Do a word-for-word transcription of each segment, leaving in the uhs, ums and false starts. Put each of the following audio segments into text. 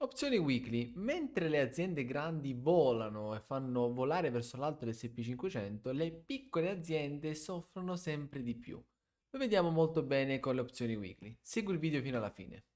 Opzioni weekly. Mentre le aziende grandi volano e fanno volare verso l'alto l'esse and pi cinquecento, le piccole aziende soffrono sempre di più. Lo vediamo molto bene con le opzioni weekly. Segui il video fino alla fine.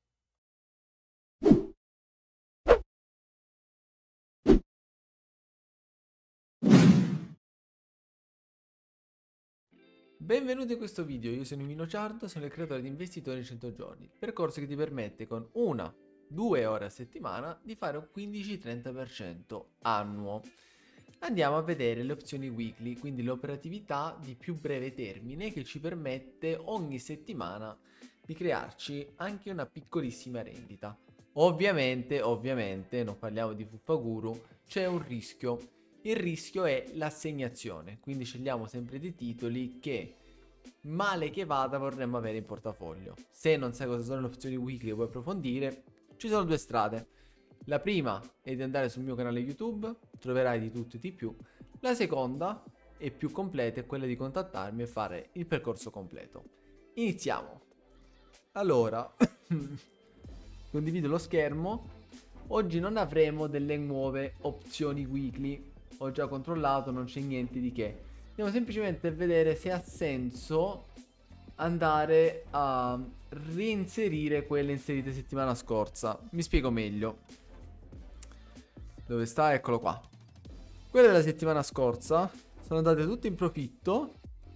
Benvenuti in questo video, io sono Emilio Ciardo, sono il creatore di Investitori in cento giorni, il percorso che ti permette con una, due ore a settimana di fare un quindici trenta per cento annuo. Andiamo a vedere le opzioni weekly, quindi l'operatività di più breve termine che ci permette ogni settimana di crearci anche una piccolissima rendita. Ovviamente, ovviamente, non parliamo di Fuffaguru, c'è un rischio. Il rischio è l'assegnazione, quindi scegliamo sempre dei titoli che, male che vada, vorremmo avere in portafoglio. Se non sai cosa sono le opzioni weekly e vuoi approfondire, ci sono due strade. La prima è di andare sul mio canale YouTube, troverai di tutto e di più. La seconda è più completa, è quella di contattarmi e fare il percorso completo. Iniziamo. Allora, condivido lo schermo. Oggi non avremo delle nuove opzioni weekly. Ho già controllato, non c'è niente di che. Andiamo semplicemente a vedere se ha senso andare a reinserire quelle inserite settimana scorsa. Mi spiego meglio. Dove sta? Eccolo qua. Quelle della settimana scorsa sono andate tutte in profitto.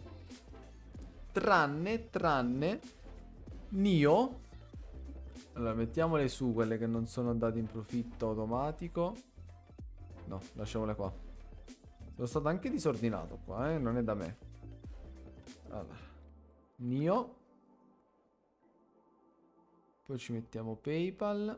Tranne, tranne Nio. Allora, mettiamole su quelle che non sono andate in profitto automatico. No, lasciamole qua. Sono stato anche disordinato qua, eh? Non è da me. Allora, Nio. Poi ci mettiamo PayPal.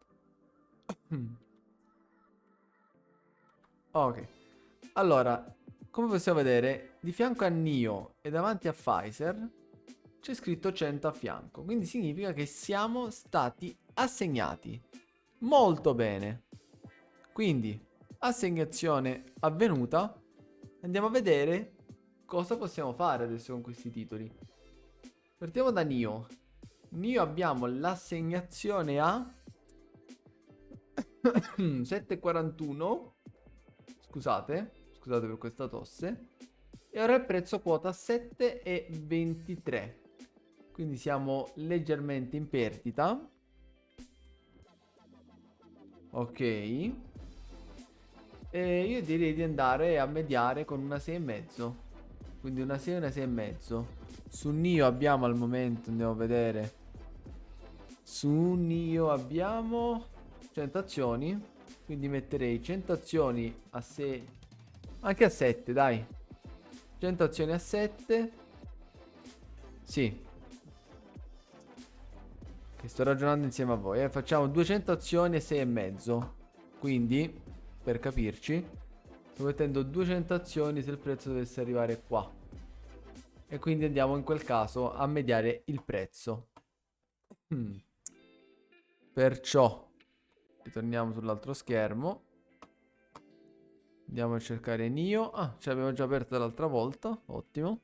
Ok. Allora, come possiamo vedere, di fianco a Nio e davanti a Pfizer c'è scritto cento a fianco. Quindi significa che siamo stati assegnati. Molto bene. Quindi assegnazione avvenuta. Andiamo a vedere cosa possiamo fare adesso con questi titoli. Partiamo da Nio. Nio abbiamo l'assegnazione a sette e quarantuno. Scusate, scusate per questa tosse. E ora il prezzo quota sette e ventitré. Quindi siamo leggermente in perdita. Ok. E io direi di andare a mediare con una sei e mezzo. Quindi una sei e una sei e mezzo. Su Nio abbiamo al momento, andiamo a vedere. Su Nio abbiamo cento azioni. Quindi metterei cento azioni a sei. Anche a sette, dai. cento azioni a sette. Sì. Che sto ragionando insieme a voi. Eh. Facciamo duecento azioni e sei e mezzo. Quindi, per capirci, sto mettendo duecento azioni se il prezzo dovesse arrivare qua. E quindi andiamo in quel caso a mediare il prezzo. Hmm. Perciò ritorniamo sull'altro schermo. Andiamo a cercare Nio. Ah, ce l'avevo già aperta l'altra volta. Ottimo.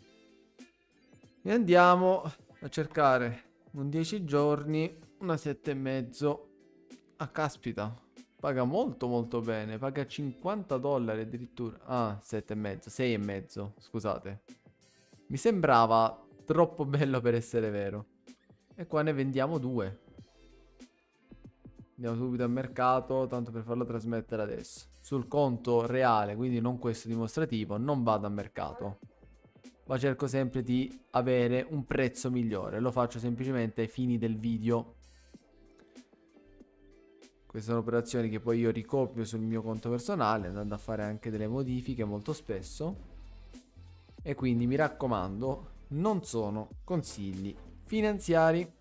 E andiamo a cercare un dieci giorni, una sette e mezzo. Ah, caspita. Paga molto molto bene. Paga cinquanta dollari addirittura. Ah, sette e mezzo, sei e mezzo, scusate. Mi sembrava troppo bello per essere vero. E qua ne vendiamo due. Andiamo subito al mercato, tanto per farlo trasmettere adesso. Sul conto reale, quindi non questo dimostrativo, non vado al mercato. Ma cerco sempre di avere un prezzo migliore. Lo faccio semplicemente ai fini del video. Queste sono operazioni che poi io ricopio sul mio conto personale, andando a fare anche delle modifiche molto spesso. E quindi mi raccomando, non sono consigli finanziari.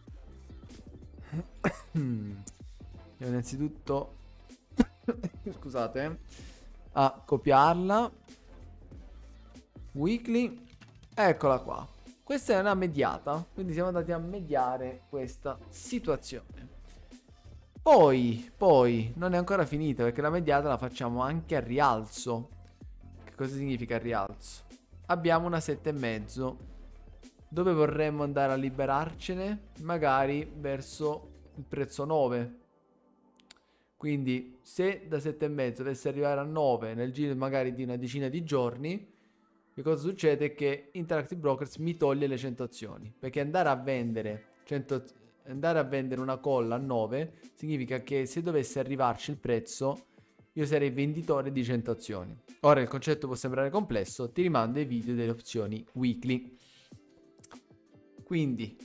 Innanzitutto scusate eh, a copiarla. Weekly. Eccola qua. Questa è una mediata, quindi siamo andati a mediare questa situazione. Poi, poi, non è ancora finita perché la mediata la facciamo anche a rialzo. Che cosa significa rialzo? Abbiamo una sette e mezzo. Dove vorremmo andare a liberarcene? Magari verso il prezzo nove. Quindi se da sette e mezzo dovesse arrivare a nove nel giro magari di una decina di giorni, che cosa succede? Che Interactive Brokers mi toglie le cento azioni, perché andare a vendere cento, andare a vendere una call a nove significa che se dovesse arrivarci il prezzo io sarei venditore di cento azioni. Ora il concetto può sembrare complesso, ti rimando ai video delle opzioni weekly. Quindi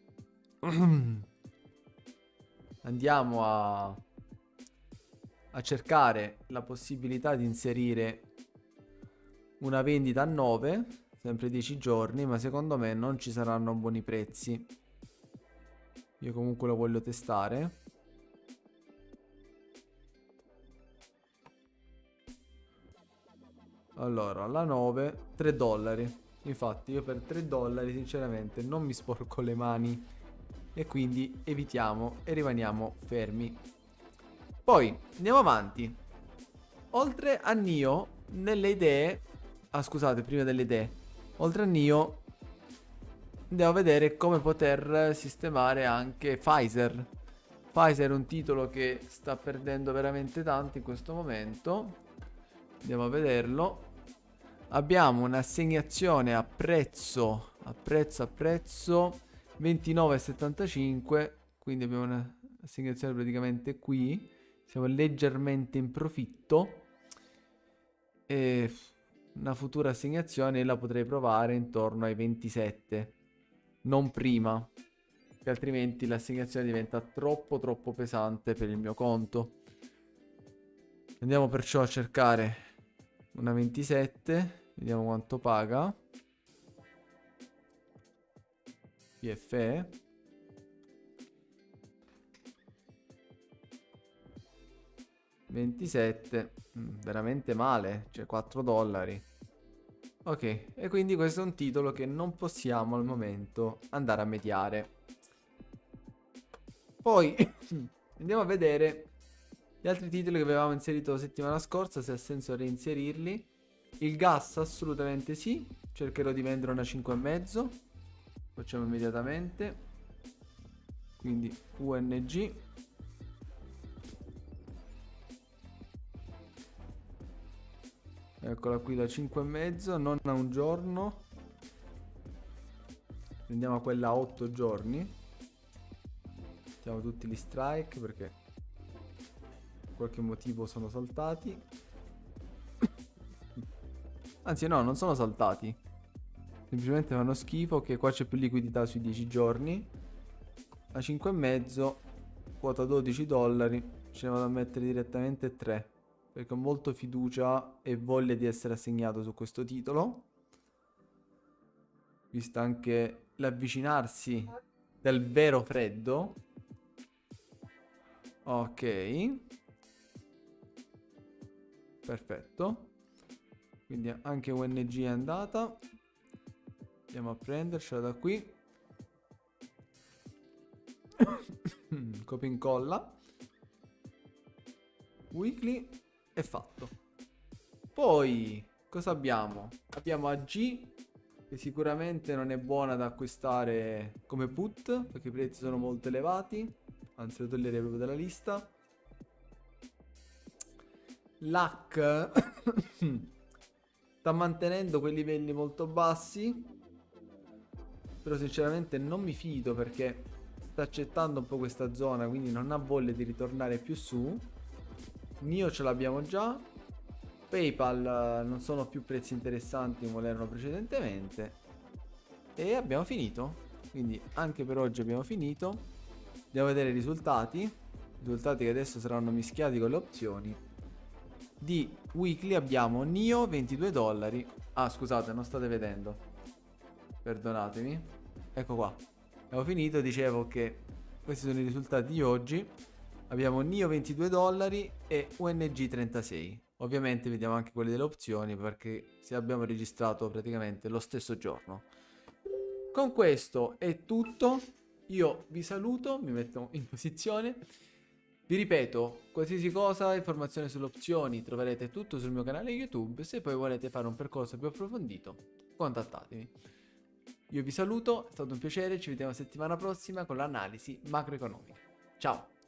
andiamo a, a cercare la possibilità di inserire una vendita a nove, sempre dieci giorni, ma secondo me non ci saranno buoni prezzi. Io comunque lo voglio testare. Allora, la nove, tre dollari. Infatti io per tre dollari sinceramente non mi sporco le mani e quindi evitiamo e rimaniamo fermi. Poi andiamo avanti. Oltre a Nio, nelle idee... Ah scusate, prima delle idee. Oltre a Nio andiamo a vedere come poter sistemare anche Pfizer. Pfizer è un titolo che sta perdendo veramente tanto in questo momento. Andiamo a vederlo. Abbiamo un'assegnazione a prezzo, a prezzo, a prezzo ventinove virgola settantacinque, quindi abbiamo un'assegnazione praticamente qui, siamo leggermente in profitto e una futura assegnazione la potrei provare intorno ai ventisette, non prima, che altrimenti l'assegnazione diventa troppo troppo pesante per il mio conto. Andiamo perciò a cercare una ventisette, vediamo quanto paga. P F E. ventisette, mm, veramente male, cioè quattro dollari. Ok, e quindi questo è un titolo che non possiamo al momento andare a mediare. Poi andiamo a vedere gli altri titoli che avevamo inserito la settimana scorsa, se ha senso reinserirli. Il gas assolutamente sì, cercherò di vendere una cinque e mezzo. Facciamo immediatamente. Quindi U N G. Eccola qui la cinque e mezzo, non a un giorno. Prendiamo a quella a otto giorni. Mettiamo tutti gli strike perché per qualche motivo sono saltati. Anzi no, non sono saltati. Semplicemente fanno schifo, che qua c'è più liquidità sui dieci giorni. A cinque e mezzo, quota dodici dollari, ce ne vado a mettere direttamente tre, perché ho molto fiducia e voglia di essere assegnato su questo titolo, visto anche l'avvicinarsi del vero freddo. Ok, perfetto. Quindi anche U N G è andata. Andiamo a prendercela da qui. Copia e incolla. Weekly è fatto. Poi cosa abbiamo? Abbiamo A G, che sicuramente non è buona da acquistare come put, perché i prezzi sono molto elevati. Anzi, lo toglierei proprio dalla lista. L A C sta mantenendo quei livelli molto bassi, però sinceramente non mi fido perché sta accettando un po' questa zona, quindi non ha voglia di ritornare più su. Nio ce l'abbiamo già. PayPal non sono più prezzi interessanti come erano precedentemente. E abbiamo finito. Quindi anche per oggi abbiamo finito. Andiamo a vedere i risultati. Risultati che adesso saranno mischiati con le opzioni. Di weekly abbiamo Nio ventidue dollari. Ah scusate, non state vedendo, perdonatemi. Ecco qua, abbiamo finito. Dicevo che questi sono i risultati di oggi. Abbiamo Nio ventidue dollari e U N G trentasei. Ovviamente vediamo anche quelli delle opzioni, perché se abbiamo registrato praticamente lo stesso giorno. Con questo è tutto. Io vi saluto, mi metto in posizione. Vi ripeto, qualsiasi cosa, informazioni sulle opzioni, troverete tutto sul mio canale YouTube. Se poi volete fare un percorso più approfondito, contattatemi. Io vi saluto, è stato un piacere, ci vediamo settimana prossima con l'analisi macroeconomica. Ciao!